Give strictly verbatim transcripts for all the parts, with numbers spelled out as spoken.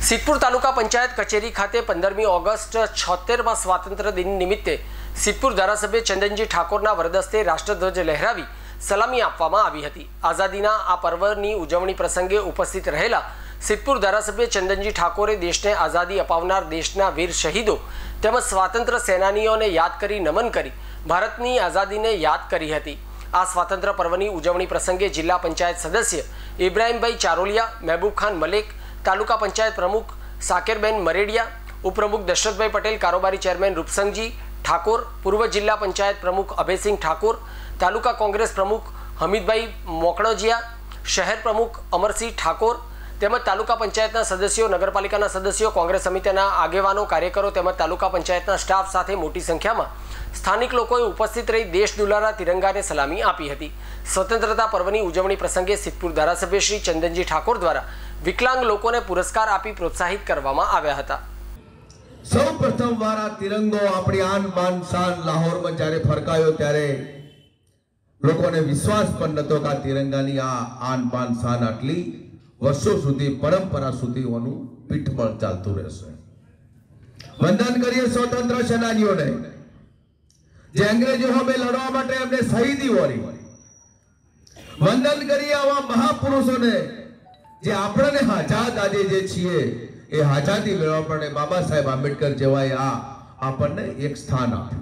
સિદ્ધપુર તાલુકા પંચાયત કચેરી ખાતે પંદરમી ઓગસ્ટ છોતેરમાં સ્વાતંત્ર્ય દિન નિમિત્તે સિદ્ધપુર ધારાસભ્ય ચંદનજી ઠાકોરના વરદસ્તે રાષ્ટ્રધ્વજ લહેરાવી સલામી આપવામાં આવી હતી। આઝાદીના આ પર્વની ઉજવણી પ્રસંગે ઉપસ્થિત રહેલા સિદ્ધપુર ધારાસભ્ય ચંદનજી ઠાકોરે દેશને આઝાદી અપાવનાર દેશના વીર શહીદો તેમજ સ્વાતંત્ર્ય સેનાનીઓને યાદ કરી નમન કરી ભારતની આઝાદીને યાદ કરી હતી। આ સ્વાતંત્ર્ય પર્વની ઉજવણી પ્રસંગે જિલ્લા પંચાયત સદસ્ય ઇબ્રાહીમભાઈ ચારોલિયા, મહેબૂબ ખાન મલેક, तालुका पंचायत प्रमुख साकेरबेन मरेडिया, उपप्रमुख दशरथभाई पटेल, कारोबारी चेरमेन रूपसंगजी ठाकोर, पूर्व जिला पंचायत प्रमुख अभयसिंह ठाकोर, तालुका कांग्रेस प्रमुख हमीदभाई मोकड़जिया, शहर प्रमुख अमरसिंह ठाकोर तेमज तालुका पंचायतना सदस्यों, नगरपालिकाना सदस्यों, कांग्रेस समितिना आगेवानो, कार्यकरो तेमज तालुका पंचायतना स्टाफ साथे मोटी संख्यामां स्थानिक लोकोए उपस्थित रही देश दुलारा तिरंगाने सलामी आपी हती। स्वतंत्रता पर्वनी उजवणी प्रसंगे सिद्धपुर धारासभ्य श्री चंदनजी ठाकोर द्वारा विकलांग लोकोने पुरस्कार आपी प्रोत्साहित करवामां आव्या हता। सौ प्रथम वार तिरंगो अपनी आन बान शान लाहौर में जारे फरकायो त्यारे लोकोने विश्वास पण नतो के तिरंगानी आ आन बान शान आटली वर्षों सुधी परंपरा सुधी ओनु पीठबळ चालतुं रहेशे। वंदन करिए स्वतंत्र सेनानीओने जे अंग्रेजो सामे लड़वा माटे एमने शहीदी वरी। वंदन करिए आवा महापुरुषोने जे आपणे आजाद आजे जे छीए ए आजादी मेळवा माटे बाबा साहेब आंबेडकर जेवाए आ आपणने एक स्थान आप्युं।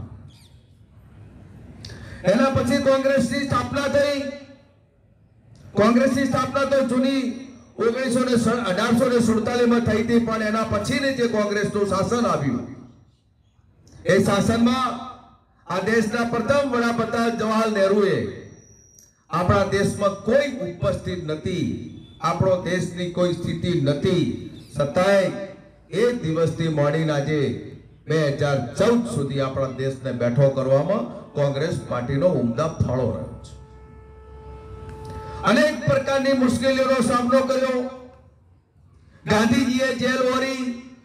एना पछी कांग्रेसनी स्थापना थई। कांग्रेसनी स्थापना तो जूनी ओगनीसो ने अठारसो ने सुड़तालीस में थई थी, पण एना पछीनी जे कांग्रेसनुं शासन आव्युं ए शासनमां आ देशना प्रथम वडाप्रधान जवाहरलाल नेहरूले आपणा देशमां कोई उपस्थित नथी, આપણો દેશની કોઈ સ્થિતિ નથી, છતાંય એ દિવસથી મોડીને આજે બે હજાર ચૌદ સુધી આપણા દેશને બેઠો કરવામાં કોંગ્રેસ પાર્ટીનો ઉમદા ફાળો રહ્યો છે। અનેક પ્રકારની મુશ્કેલીઓનો સામનો કર્યો। ગાંધીજીએ જેલ વરી,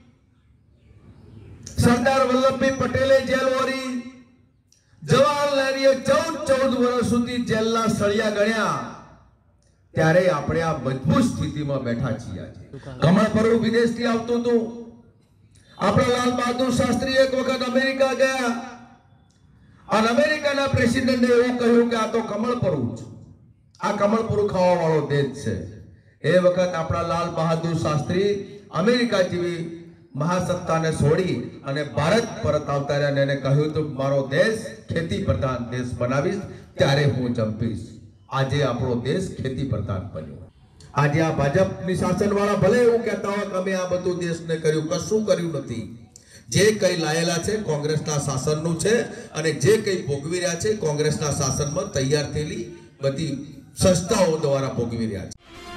સરદાર વલ્લભભાઈ પટેલે જેલ વરી, જવાહરલાલ નહેરુએ ચૌદ ચૌદ વર્ષ સુધી જેલના સળિયા ગણ્યા। ત્યારે આપણે આ મજબૂત સ્થિતિમાં બેઠા છીએ। કમળ પર્વ વિદેશથી આવતું હતું। આપણા લાલ બહાદુર શાસ્ત્રી એક વખત અમેરિકા ગયા અને અમેરિકાના પ્રેસિડેન્ટે એવું કહ્યું કે આ તો કમળ પર્વ છે, આ કમળ પર્વ ખાવા વાળો દેશ છે। એ વખત આપણા લાલ બહાદુર શાસ્ત્રી અમેરિકા જેવી મહાસત્તાને છોડી અને ભારત પરત આવતા રહ્યા અને એને કહ્યું તો મારો દેશ ખેતી પ્રધાન દેશ બનાવીશ ત્યારે હું જંપીશ। આજે આપણો દેશ ખેતી પ્રધાન બન્યો। આજે આ ભાજપની શાસનવાળા ભલે એવું કહેતા હોય કે અમે આ બધું દેશને કર્યું, કશું કર્યું નથી। જે કંઈ લાયેલા છે કોંગ્રેસના શાસનનું છે અને જે કંઈ ભોગવી રહ્યા છે કોંગ્રેસના શાસનમાં તૈયાર થયેલી બધી સંસ્થાઓ દ્વારા ભોગવી રહ્યા છે।